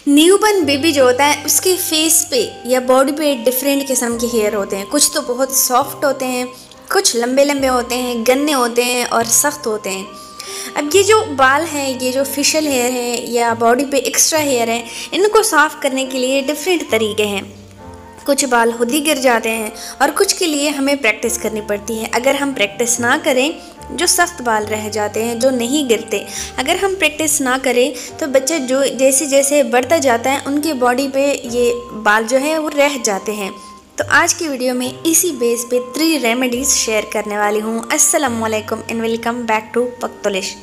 Newborn baby जो होता है उसके फेस पे या बॉडी पे डिफरेंट किस्म के हेयर होते हैं। कुछ तो बहुत सॉफ्ट होते हैं, कुछ लंबे लंबे होते हैं, गन्ने होते हैं और सख्त होते हैं। अब ये जो बाल हैं, ये जो फेशियल हेयर है या बॉडी पे एक्स्ट्रा हेयर है, इनको साफ़ करने के लिए डिफरेंट तरीके हैं। कुछ बाल खुद ही गिर जाते हैं और कुछ के लिए हमें प्रैक्टिस करनी पड़ती है। अगर हम प्रैक्टिस ना करें, जो सख्त बाल रह जाते हैं, जो नहीं गिरते, अगर हम प्रैक्टिस ना करें तो बच्चे जो जैसे जैसे बढ़ता जाता है उनके बॉडी पे ये बाल जो है वो रह जाते हैं। तो आज की वीडियो में इसी बेस पे 3 रेमेडीज़ शेयर करने वाली हूँ। अस्सलाम वालेकुम and welcome back to Pakhtulish.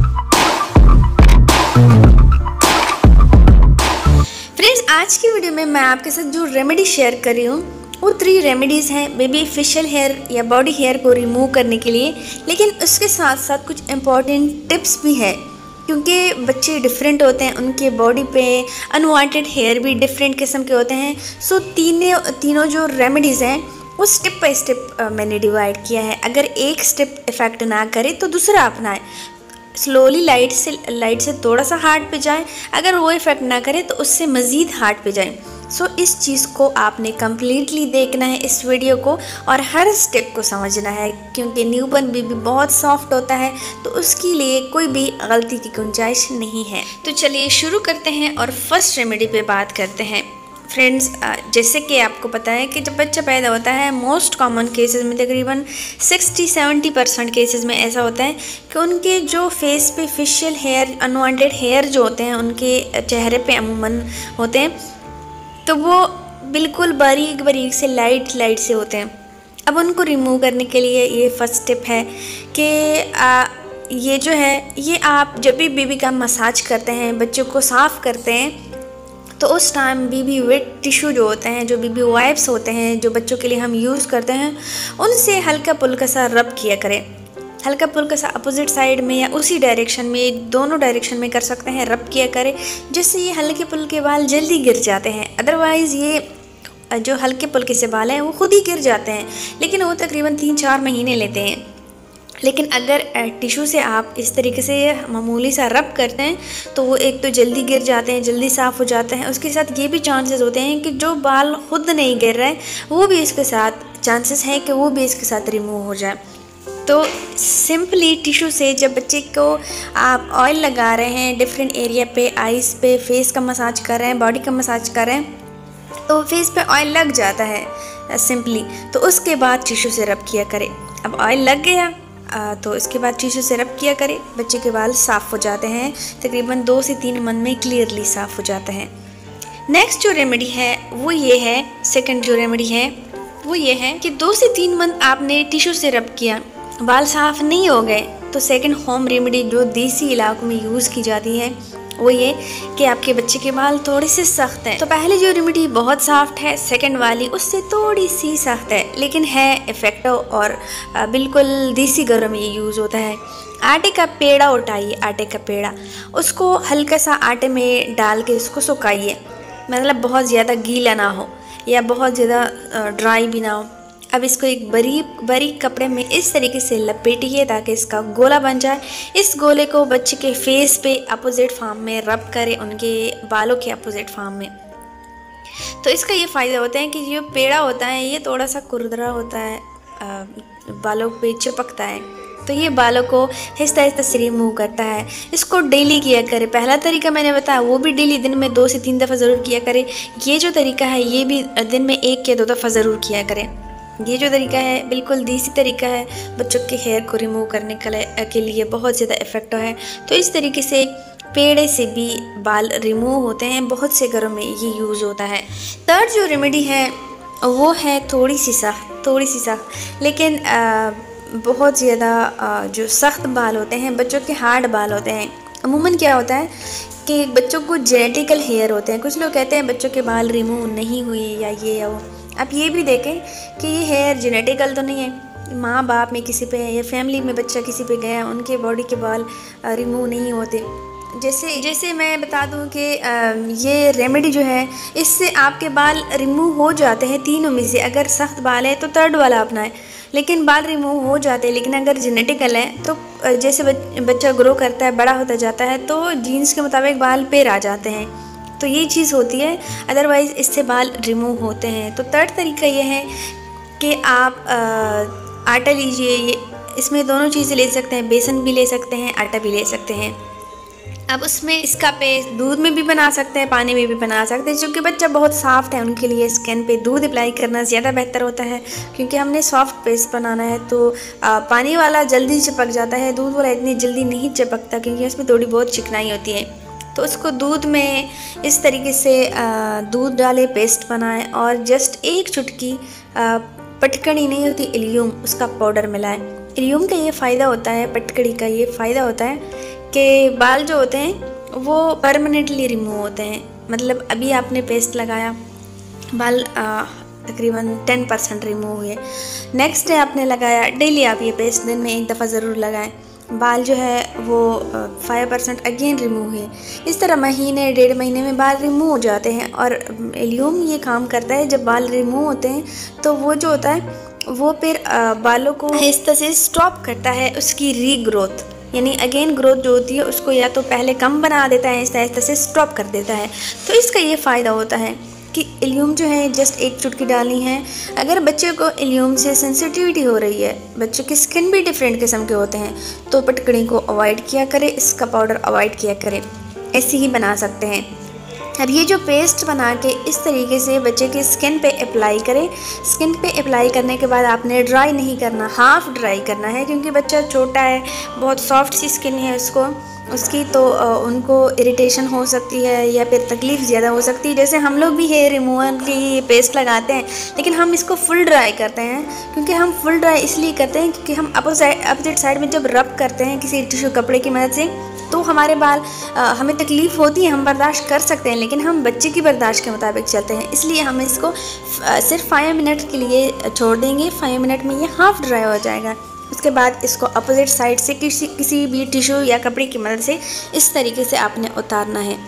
Friends, आज की वीडियो में मैं आपके साथ जो रेमेडी शेयर कर रही हूँ वो 3 रेमेडीज़ हैं बेबी फेशियल हेयर या बॉडी हेयर को रिमूव करने के लिए। लेकिन उसके साथ साथ कुछ इम्पॉर्टेंट टिप्स भी है, क्योंकि बच्चे डिफरेंट होते हैं, उनके बॉडी पे अनवांटेड हेयर भी डिफरेंट किस्म के होते हैं। सो तीनों जो रेमेडीज़ हैं वो स्टेप बाय स्टेप मैंने डिवाइड किया है। अगर एक स्टेप इफ़ेक्ट ना करे तो दूसरा अपनाएं। स्लोली लाइट से थोड़ा सा हार्ड पे जाए, अगर वो इफ़ेक्ट ना करे तो उससे मज़ीद हार्ड पे जाए। सो इस चीज़ को आपने कम्प्लीटली देखना है इस वीडियो को, और हर स्टेप को समझना है, क्योंकि न्यूबॉर्न बेबी बहुत सॉफ्ट होता है तो उसके लिए कोई भी गलती की गुंजाइश नहीं है। तो चलिए शुरू करते हैं और फर्स्ट रेमेडी पे बात करते हैं। फ्रेंड्स, जैसे कि आपको पता है कि जब बच्चा पैदा होता है, मोस्ट कॉमन केसेस में तकरीबन 60-70% केसेस में ऐसा होता है कि उनके जो फेस पे फेशियल हेयर, अनवांटेड हेयर जो होते हैं उनके चेहरे पे अमूमन होते हैं, तो वो बिल्कुल बारीक बारीक से लाइट से होते हैं। अब उनको रिमूव करने के लिए ये फर्स्ट स्टेप है कि ये जो है, ये आप जब भी बेबी का मसाज करते हैं, बच्चों को साफ़ करते हैं, तो उस टाइम बेबी वेट टिश्यू जो होते हैं, जो बेबी वाइप्स होते हैं, जो बच्चों के लिए हम यूज़ करते हैं, उनसे हल्का पुल्का सा रब किया करें। हल्का पुल्का सा अपोजिट साइड में या उसी डायरेक्शन में, दोनों डायरेक्शन में कर सकते हैं, रब किया करें, जिससे ये हल्के पुल्के बाल जल्दी गिर जाते हैं। अदरवाइज़ ये जो हल्के पुल्के से बाल हैं वो खुद ही गिर जाते हैं, लेकिन वो तकरीबन 3-4 महीने लेते हैं। लेकिन अगर टिश्यू से आप इस तरीके से मामूली सा रब करते हैं तो वो एक तो जल्दी गिर जाते हैं, जल्दी साफ़ हो जाते हैं। उसके साथ ये भी चांसेस होते हैं कि जो बाल खुद नहीं गिर रहे हैं वो भी इसके साथ चांसेस हैं कि वो भी इसके साथ रिमूव हो जाए। तो सिंपली टिश्यू से जब बच्चे को आप ऑयल लगा रहे हैं डिफरेंट एरिया पे, आइज़ पे, फेस का मसाज कर रहे हैं, बॉडी का मसाज कर रहे हैं, तो फेस पे ऑयल लग जाता है सिंपली, तो उसके बाद टिश्यू से रब किया करें। अब ऑयल लग गया तो इसके बाद टिश्यू से रब किया करें, बच्चे के बाल साफ़ हो जाते हैं, तकरीबन 2 से 3 मंथ में क्लियरली साफ़ हो जाते हैं। नेक्स्ट जो रेमेडी है वो ये है, सेकंड जो रेमेडी है वो ये है कि 2 से 3 मंथ आपने टिश्यू से रब किया, बाल साफ़ नहीं हो गए, तो सेकंड होम रेमेडी जो देसी इलाकों में यूज़ की जाती है वो ये कि आपके बच्चे के बाल थोड़े से सख्त हैं। तो पहले जो रेमेडी बहुत सॉफ्ट है, सेकंड वाली उससे थोड़ी सी सख्त है, लेकिन है इफ़ेक्टिव और बिल्कुल देसी घरों में ये यूज़ होता है। आटे का पेड़ा उठाइए, आटे का पेड़ा, उसको हल्का सा आटे में डाल के इसको सुखाइए, मतलब बहुत ज़्यादा गीला ना हो या बहुत ज़्यादा ड्राई भी ना हो। अब इसको एक बारीक कपड़े में इस तरीके से लपेटिए ताकि इसका गोला बन जाए। इस गोले को बच्चे के फेस पे अपोजिट फार्म में रब करें, उनके बालों के अपोजिट फार्म में। तो इसका ये फ़ायदा होता है कि जो पेड़ा होता है ये थोड़ा सा कुरदरा होता है, बालों पे चिपकता है, तो ये बालों को आहिस्ता आहिस्ता से रिमूव करता है। इसको डेली किया करें। पहला तरीका मैंने बताया वो भी डेली दिन में 2 से 3 दफ़ा ज़रूर किया करें। ये जो तरीका है ये भी दिन में 1 या 2 दफ़ा ज़रूर किया करें। ये जो तरीका है बिल्कुल देसी तरीका है, बच्चों के हेयर को रिमूव करने के लिए बहुत ज़्यादा इफ़ेक्टिव है। तो इस तरीके से पेड़े से भी बाल रिमूव होते हैं, बहुत से घरों में ये यूज़ होता है। थर्ड जो रेमेडी है वो है थोड़ी सी सख्त, लेकिन बहुत ज़्यादा जो सख्त बाल होते हैं, बच्चों के हार्ड बाल होते हैं। अमूमन क्या होता है कि बच्चों को जेनेटिकल हेयर होते हैं। कुछ लोग कहते हैं बच्चों के बाल रिमूव नहीं हुए या ये या वो। आप ये भी देखें कि ये हेयर जेनेटिकल तो नहीं है, माँ बाप में किसी पे है या फैमिली में बच्चा किसी पे गया, उनके बॉडी के बाल रिमूव नहीं होते। जैसे मैं बता दूं कि ये रेमेडी जो है इससे आपके बाल रिमूव हो जाते हैं तीनों में से। अगर सख्त बाल है तो थर्ड वाला अपनाएं, लेकिन बाल रिमूव हो जाते हैं। लेकिन अगर जेनेटिकल है तो जैसे बच्चा ग्रो करता है, बड़ा होता जाता है, तो जीन्स के मुताबिक बाल पेर आ जाते हैं। तो ये चीज़ होती है, अदरवाइज़ इससे बाल रिमूव होते हैं। तो थर्ड तरीका ये है कि आप आटा लीजिए, ये इसमें दोनों चीज़ें ले सकते हैं, बेसन भी ले सकते हैं, आटा भी ले सकते हैं। अब उसमें इसका पेस्ट दूध में भी बना सकते हैं, पानी में भी बना सकते हैं। क्योंकि बच्चा बहुत सॉफ्ट है, उनके लिए स्किन पे दूध अप्लाई करना ज़्यादा बेहतर होता है, क्योंकि हमने सॉफ्ट पेस्ट बनाना है। तो पानी वाला जल्दी चिपक जाता है, दूध वाला इतनी जल्दी नहीं चिपकता, क्योंकि उसमें थोड़ी बहुत चिकनाई होती है। तो उसको दूध में इस तरीके से दूध डालें, पेस्ट बनाएं और जस्ट एक चुटकी पटकड़ी नहीं होती इलियम, उसका पाउडर मिलाएं। इलियम का ये फ़ायदा होता है, पटकड़ी का ये फ़ायदा होता है कि बाल जो होते हैं वो परमानेंटली रिमूव होते हैं। मतलब अभी आपने पेस्ट लगाया, बाल तकरीबन 10% रिमूव हुए। नेक्स्ट डे आपने लगाया, डेली आप ये पेस्ट दिन में एक दफ़ा ज़रूर लगाएं, बाल जो है वो 5% अगेन रिमूव हुए। इस तरह महीने 1.5 महीने में बाल रिमूव हो जाते हैं। और इलियम ये काम करता है, जब बाल रिमूव होते हैं तो वो जो होता है वो फिर बालों को आहिस्ता से स्टॉप करता है उसकी रीग्रोथ, यानी अगेन ग्रोथ जो होती है उसको या तो पहले कम बना देता है, आहिस्ता आहिस्ता से स्टॉप कर देता है। तो इसका ये फ़ायदा होता है कि इलियम जो है जस्ट एक चुटकी डालनी है। अगर बच्चे को इलियम से सेंसिटिविटी हो रही है, बच्चे की स्किन भी डिफरेंट किस्म के होते हैं, तो पटकड़ी को अवॉइड किया करें, इसका पाउडर अवॉइड किया करें। ऐसे ही बना सकते हैं। अब ये जो पेस्ट बना के इस तरीके से बच्चे की स्किन पे अप्लाई करें। स्किन पे अप्लाई करने के बाद आपने ड्राई नहीं करना, हाफ़ ड्राई करना है, क्योंकि बच्चा छोटा है, बहुत सॉफ्ट सी स्किन है उसकी, तो उनको इरिटेशन हो सकती है या फिर तकलीफ़ ज़्यादा हो सकती है। जैसे हम लोग भी हेयर रिमूवल के लिए पेस्ट लगाते हैं, लेकिन हम इसको फुल ड्राई करते हैं। क्योंकि हम फुल ड्राई इसलिए करते हैं क्योंकि हम अपोजिट साइड में जब रब करते हैं किसी टिश्यू कपड़े की मदद से, तो हमारे बाल हमें तकलीफ़ होती है, हम बर्दाश्त कर सकते हैं, लेकिन हम बच्चे की बर्दाश्त के मुताबिक चलते हैं। इसलिए हम इसको सिर्फ 5 मिनट के लिए छोड़ देंगे। 5 मिनट में ये हाफ़ ड्राई हो जाएगा। उसके बाद इसको अपोजिट साइड से किसी भी टिश्यू या कपड़े की मदद से इस तरीके से आपने उतारना है।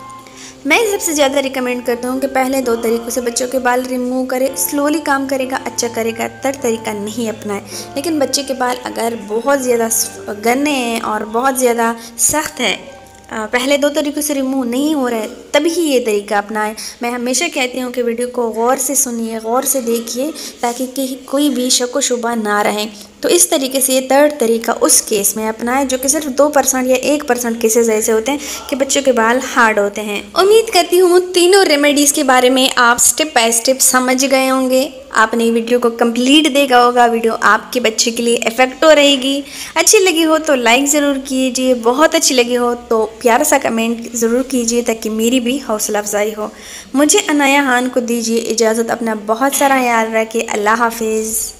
मैं सबसे ज़्यादा रिकमेंड करता हूँ कि पहले 2 तरीक़ों से बच्चों के बाल रिमूव करें, स्लोली काम करेगा, अच्छा करेगा। थर्ड तरीका नहीं अपनाएं। लेकिन बच्चे के बाल अगर बहुत ज़्यादा घने हैं और बहुत ज़्यादा सख्त है, पहले 2 तरीक़ों से रिमूव नहीं हो रहा है, तभी ही ये तरीका अपनाएं। मैं हमेशा कहती हूँ कि वीडियो को गौर से सुनिए, गौर से देखिए, ताकि कोई भी शक व शुबा ना रहे। तो इस तरीके से ये थर्ड तरीका उस केस में अपनाएं जो कि सिर्फ 2% या 1% केसेस ऐसे होते हैं कि बच्चों के बाल हार्ड होते हैं। उम्मीद करती हूँ तीनों रेमेडीज़ के बारे में आप स्टेप बाय स्टेप समझ गए होंगे। आपने वीडियो को कंप्लीट देखा होगा, वीडियो आपके बच्चे के लिए इफेक्टिव रहेगी। अच्छी लगी हो तो लाइक ज़रूर कीजिए, बहुत अच्छी लगी हो तो प्यारा सा कमेंट ज़रूर कीजिए, ताकि मेरी भी हौसला अफजाई हो। मुझे अनाया खान को दीजिए इजाज़त। अपना बहुत सारा ख्याल रखें। अल्लाह हाफिज़।